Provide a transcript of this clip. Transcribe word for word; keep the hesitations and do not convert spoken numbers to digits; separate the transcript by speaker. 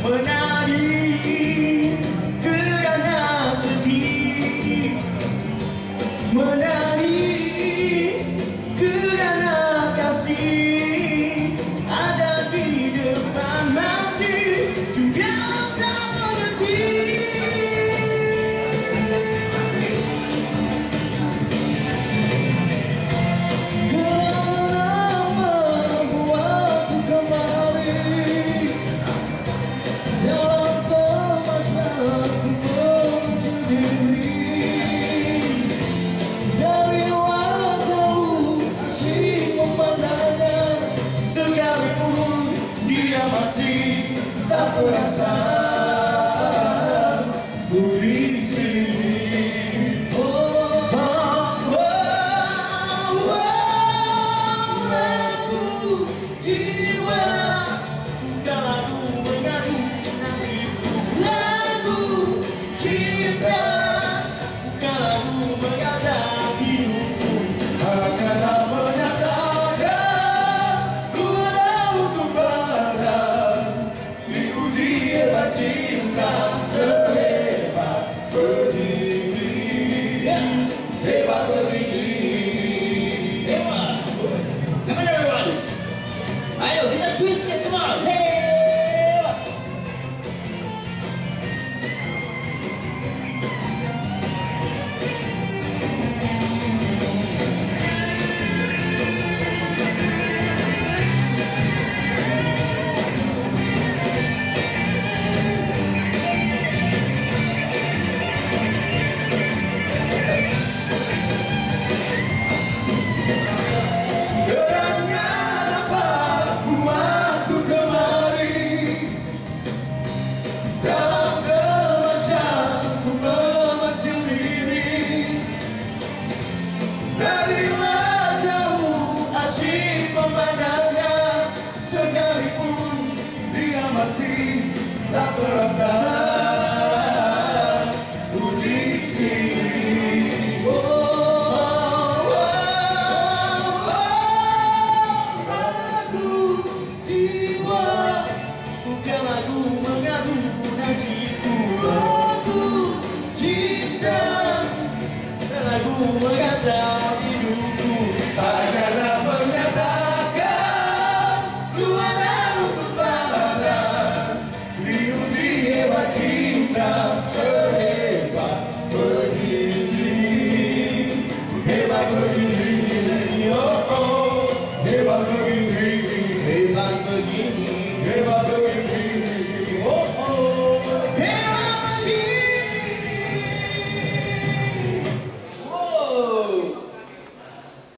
Speaker 1: menari kerana sedih, menari kerana kasih ada di depan masih juga tak mengerti. Masih tak terasa ku di sini. Oh, oh, oh, oh, lagu jiwa bukan lagu mengadu nasibku, lagu cinta bukan lagu mengadap hidupku. Akanlah menyatakan ku ada untuk barang hebat cinta sehebat berdiri, hebat berdiri, hebat. Come on everyone, ayo kita twist it, come on, hebat. Darilah jauh asyik memandangnya, sekalipun dia masih tak terasa ku di sini. Oh, oh, oh, oh, lagu jiwa bukan lagu mengadu nasibku, lagu cinta dan lagu mengatakan